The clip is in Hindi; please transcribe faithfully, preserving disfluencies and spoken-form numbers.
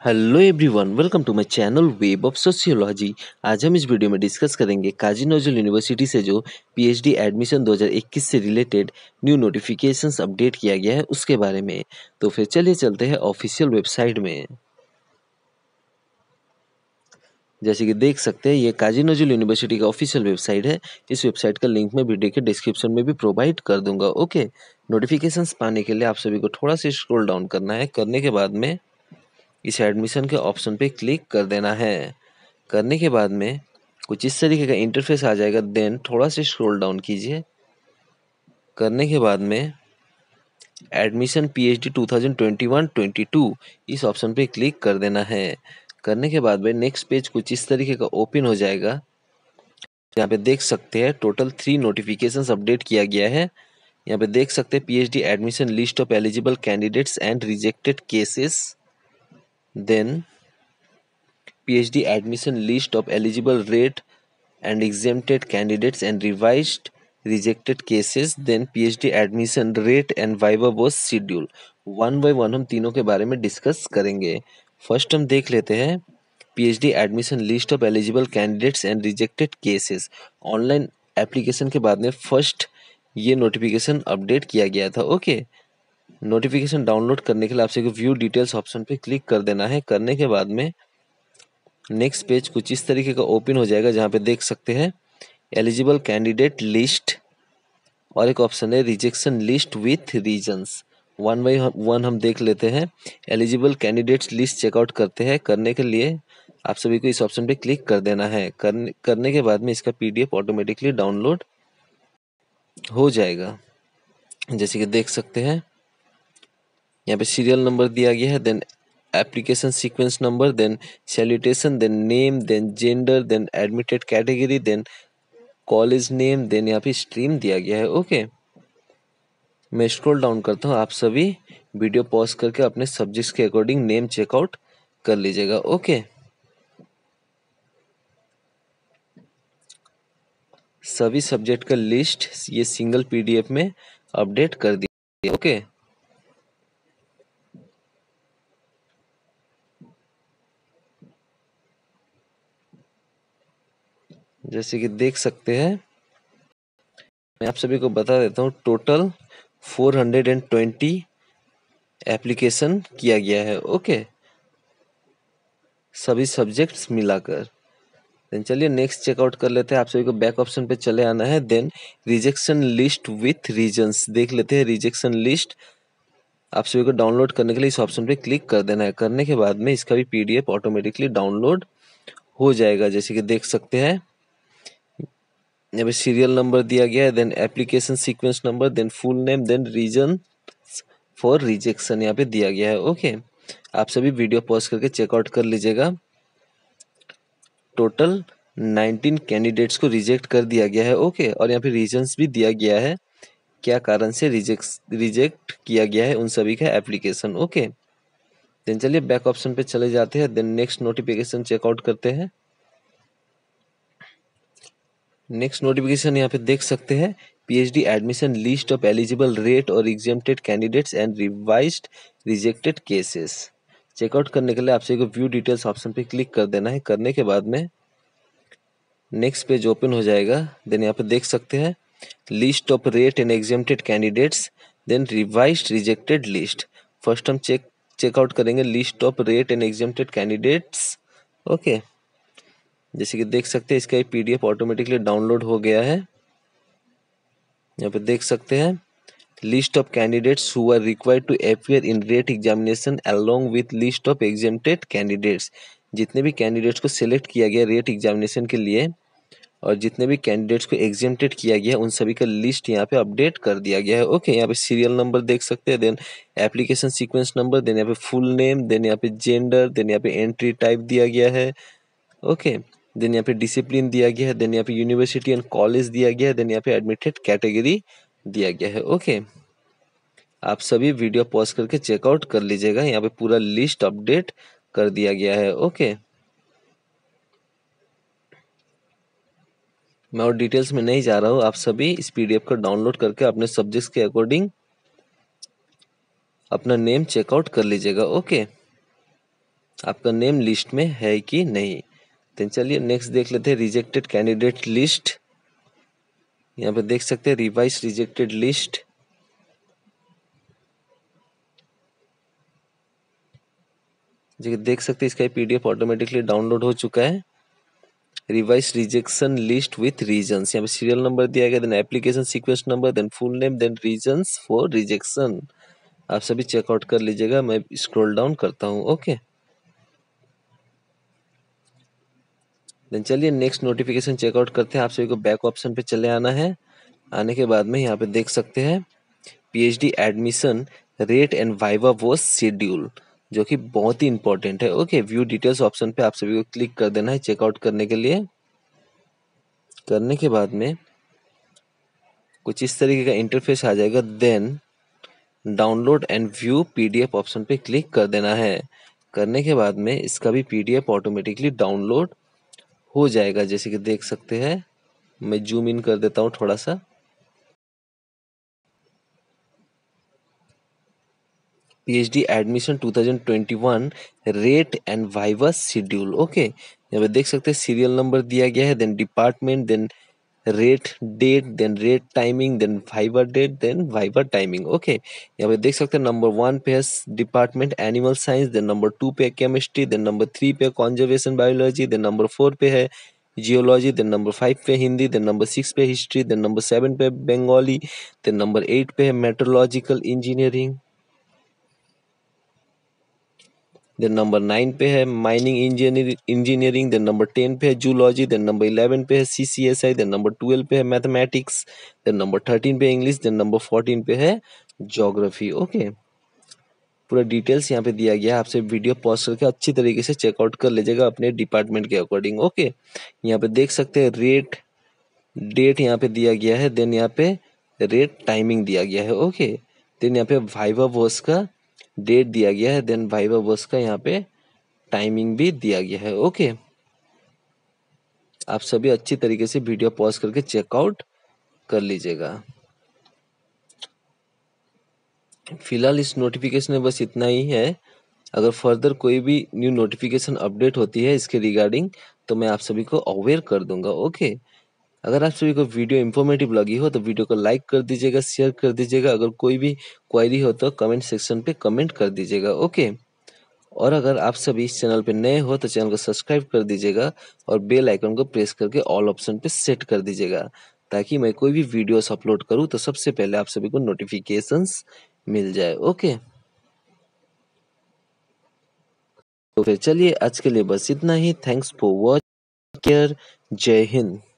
Hello everyone, welcome to my channel web of sociology. आज हम इस वीडियो में डिस्कस करेंगे काजी नजरुल यूनिवर्सिटी से जो पीएचडी एडमिशन दो हज़ार इक्कीस से रिलेटेड न्यू नोटिफिकेशंस अपडेट किया गया है उसके बारे में। तो फिर चलिए चलते हैं ऑफिशियल वेबसाइट में। जैसे कि देख सकते हैं ये काजी नजरुल यूनिवर्सिटी का ऑफिशियल वेबसाइट है। इस वेबसाइट का लिंक मैं वीडियो के डिस्क्रिप्शन में भी प्रोवाइड कर दूंगा। ओके, नोटिफिकेशंस पाने के लिए आप सभी को थोड़ा सा स्क्रॉल डाउन करना है। करने के बाद में इस एडमिशन के ऑप्शन पे क्लिक कर देना है। करने के बाद में कुछ इस तरीके का इंटरफेस आ जाएगा। देन थोड़ा सा स्क्रॉल डाउन कीजिए। करने के बाद में एडमिशन पीएचडी दो हज़ार इक्कीस बाईस इस ऑप्शन पे क्लिक कर देना है। करने के बाद में नेक्स्ट पेज कुछ इस तरीके का ओपन हो जाएगा। यहाँ पे देख सकते हैं टोटल थ्री नोटिफिकेशंस अपडेट किया गया है। यहाँ पे देख सकते हैं PhD admission list of eligible candidates and rejected cases, then PhD admission list of eligible rate and exempted candidates and revised rejected cases, then PhD admission rate and viva was schedule। One by one हम तीनों के बारे में डिस्कस करेंगे। फर्स्ट हम देख लेते हैं PhD admission list of eligible candidates and rejected cases. Online application के बाद में फर्स्ट ये नोटिफिकेशन अपडेट किया गया था। ओके, नोटिफिकेशन डाउनलोड करने के लिए आपसे व्यू डिटेल्स ऑप्शन पे क्लिक कर देना है। करने के बाद में नेक्स्ट पेज कुछ इस तरीके का ओपन हो जाएगा जहाँ पे देख सकते हैं एलिजिबल कैंडिडेट लिस्ट और एक ऑप्शन है rejection list with reasons. One by one हम देख लेते हैं। एलिजिबल कैंडिडेट्स लिस्ट चेकआउट करते हैं। करने के लिए आप सभी को इस ऑप्शन पे क्लिक कर देना है। करने करने के बाद में इसका पीडीएफ ऑटोमेटिकली डाउनलोड हो जाएगा। जैसे कि देख सकते हैं यहाँ पे सीरियल नंबर दिया गया है, then application sequence number, then salutation, then name, then gender, then admitted category, then college name, then यहाँ पे stream दिया गया है। ओके, मैं स्क्रॉल डाउन करता हूँ। आप सभी वीडियो पॉज करके अपने सब्जेक्ट्स के अकॉर्डिंग नेम चेकआउट कर लीजिएगा। ओके, सभी सब्जेक्ट का लिस्ट ये सिंगल पीडीएफ में अपडेट कर दिया। ओके, जैसे कि देख सकते हैं मैं आप सभी को बता देता हूँ total four hundred and twenty application किया गया है। ओके, सभी सब्जेक्ट्स मिलाकर। देन चलिए नेक्स्ट चेकआउट कर लेते हैं। आप सभी को बैक ऑप्शन पे चले आना है। Then rejection list with reasons देख लेते हैं। रिजेक्शन लिस्ट आप सभी को डाउनलोड करने के लिए इस ऑप्शन पे क्लिक कर देना है। करने के बाद में इसका भी पीडीएफ ऑटोमेटिकली डाउनलोड हो जाएगा। जैसे कि देख सकते हैं यहाँ पे सीरियल नंबर दिया गया है, then application sequence number, then full name, then reason for rejection यहाँ पे दिया गया है। ओके, आप सभी वीडियो पॉज करके चेकआउट कर लीजिएगा। टोटल नाइनटीन कैंडिडेट्स को रिजेक्ट कर दिया गया है। ओके, और यहाँ पे रीजंस भी दिया गया है क्या कारण से रिजेक्ट रिजेक्ट किया गया है उन सभी का एप्लीकेशन। ओके, देन चलिए बैक ऑप्शन पे चले जाते हैं। देन नेक्स्ट नोटिफिकेशन चेकआउट करते हैं। नेक्स्ट नोटिफिकेशन यहाँ पे देख सकते हैं PhD admission list of eligible RET और exempted candidates and revised rejected cases. Checkout करने के लिए आपसे को व्यू डिटेल्स ऑप्शन पे क्लिक कर देना है। करने के बाद में नेक्स्ट पेज ओपन हो जाएगा। देन यहाँ पे देख सकते हैं list of RET and exempted candidates, then revised rejected list. First हम चेक चेकआउट करेंगे list of RET and exempted candidates. Okay, जैसे कि देख सकते हैं इसका ये पीडीएफ ऑटोमेटिकली डाउनलोड हो गया है। यहाँ पे देख सकते हैं list of candidates who are required to appear in RET examination along with list of exempted candidates. जितने भी कैंडिडेट्स को सिलेक्ट किया गया रेट एग्जामिनेशन के लिए और जितने भी कैंडिडेट्स को एग्जेम्प्टेड किया गया उन सभी का लिस्ट यहाँ पे अपडेट कर दिया गया है। ओके, यहाँ पे सीरियल नंबर देख सकते हैं, then application sequence number, then यहाँ पे फुल नेम, देन यहाँ पे जेंडर, देन यहाँ पे एंट्री टाइप दिया गया है। ओके, देन यहाँ पे डिसिप्लिन दिया गया है, देन यहाँ पे यूनिवर्सिटी एंड कॉलेज दिया गया है, देन यहाँ पे एडमिटेड कैटेगरी दिया गया है। ओके, आप सभी वीडियो पॉज करके चेकआउट कर लीजिएगा। यहाँ पे पूरा लिस्ट अपडेट कर दिया गया है। ओके, मैं और डिटेल्स में नहीं जा रहा हूँ। आप सभी इस पीडीएफ को डाउनलोड करके अपने सब्जेक्ट्स के अकॉर्डिंग अपना नेम चेकआउट कर लीजिएगा। ओके, आपका नेम लिस्ट में है कि नहीं। तो चलिए नेक्स्ट देख लेते हैं रिजेक्टेड कैंडिडेट लिस्ट। यहाँ पे देख सकते हैं रिवाइज रिजेक्टेड लिस्ट। जो देख सकते हैं इसका पीडीएफ ऑटोमेटिकली डाउनलोड हो चुका है। Revise rejection list with reasons, यहाँ पे सीरियल नंबर दिया गया, then application sequence number, then full name, then reasons for rejection. आप सभी चेकआउट कर लीजिएगा, मैं स्क्रॉल डाउन करता हूँ। ओके, देन चलिए नेक्स्ट नोटिफिकेशन चेकआउट करते हैं। आप सभी को बैक ऑप्शन पे चले आना है। आने के बाद में यहाँ पे देख सकते हैं PhD admission RET and viva was schedule, जो कि बहुत ही इंपॉर्टेंट है। ओके, व्यू डिटेल्स ऑप्शन पे आप सभी को क्लिक कर देना है चेकआउट करने के लिए। करने के बाद में कुछ इस तरीके का इंटरफेस आ जाएगा। Then download and view PDF option पे क्लिक कर देना है। करने के बाद में इसका भी पीडीएफ ऑटोमेटिकली डाउनलोड हो जाएगा, जैसे कि देख सकते हैं। मैं जूम इन कर देता हूँ थोड़ा सा। PhD admission two thousand twenty one RET and viva schedule. Okay, यहाँ पे देख सकते हैं सीरियल नंबर दिया गया है, then department, then RET date, then RET timing, then viva date, then viva timing. Okay, यहाँ पे देख सकते हैं नंबर वन पे है department animal science, then number two पे केमिस्ट्री, देन नंबर थ्री पे conservation biology, then number four पे है जियोलॉजी, देन नंबर फाइव पे हिंदी, देन नंबर सिक्स पे हिस्ट्री, देन नंबर सेवन पे बंगाली, देन नंबर एट पे है metallurgical engineering, then number nine पे है mining engineering engineering then number ten पे है जूलॉजी, देन नंबर इलेवन पे है सीसीएसआई, देन नंबर ट्वेल्व पे है मैथमेटिक्स, देन नंबर थर्टीन पे इंग्लिश, देन नंबर फोर्टीन पे है ज्योग्राफी। ओके, पूरा डिटेल्स यहाँ पे दिया गया है। आपसे वीडियो पॉज करके अच्छी तरीके से चेकआउट कर लीजिएगा अपने डिपार्टमेंट के अकॉर्डिंग। ओके, यहाँ पे देख सकते हैं रेट डेट यहाँ पे दिया गया है, देन यहाँ पे रेट टाइमिंग दिया गया है। ओके, देन यहाँ पे वाइवा वॉस का डेट दिया गया है, देन वाइवा वॉस का यहाँ पे टाइमिंग भी दिया गया है। ओके, आप सभी अच्छी तरीके से वीडियो पॉज करके चेकआउट कर लीजिएगा। फिलहाल इस नोटिफिकेशन में बस इतना ही है। अगर फर्दर कोई भी न्यू नोटिफिकेशन अपडेट होती है इसके रिगार्डिंग, तो मैं आप सभी को अवेयर कर दूंगा। ओके, अगर आप सभी को वीडियो इन्फॉर्मेटिव लगी हो तो वीडियो को लाइक कर दीजिएगा, शेयर कर दीजिएगा। अगर कोई भी क्वेरी हो तो कमेंट सेक्शन पे कमेंट कर दीजिएगा। ओके, और अगर आप सभी इस चैनल पे नए हो तो चैनल को सब्सक्राइब कर दीजिएगा और बेल आइकन को प्रेस करके ऑल ऑप्शन पे सेट कर दीजिएगा, ताकि मैं कोई भी वीडियोस अपलोड करूँ तो सबसे पहले आप सभी को नोटिफिकेशंस मिल जाए। ओके, तो फिर चलिए आज के लिए बस इतना ही। Thanks for watch care. जय हिंद।